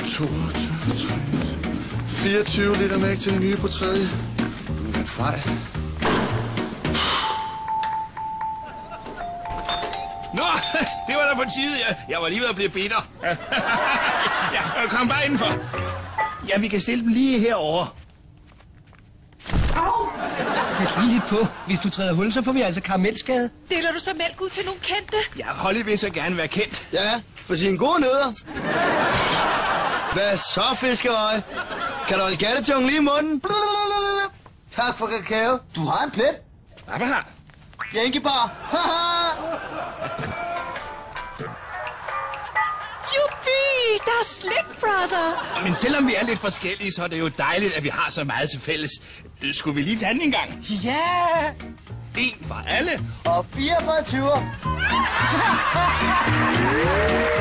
22, 24 liter mælk til den nye på tredje. Hvad fejl? Nå, det var da på tide. Jeg var lige ved at blive bitter. Ja, kom bare indenfor. Ja, vi kan stille dem lige herovre. Au! Pas lige lidt på. Hvis du træder hul, så får vi altså karamelskade. Deler du så mælk ud til nogle kendte? Ja, Holly vil så gerne være kendt. Ja, for sine gode nødder. Hvad så, fiskeøje? Kan du holde kattetungen lige i munden? Tak for kakao. Du har en plet. Hvad har? Jænkebar. Juppie! Der er slik, brother! Men selvom vi er lidt forskellige, så er det jo dejligt, at vi har så meget til fælles. Skulle vi lige tage den en gang? Ja! En for alle. Og 4 for 20.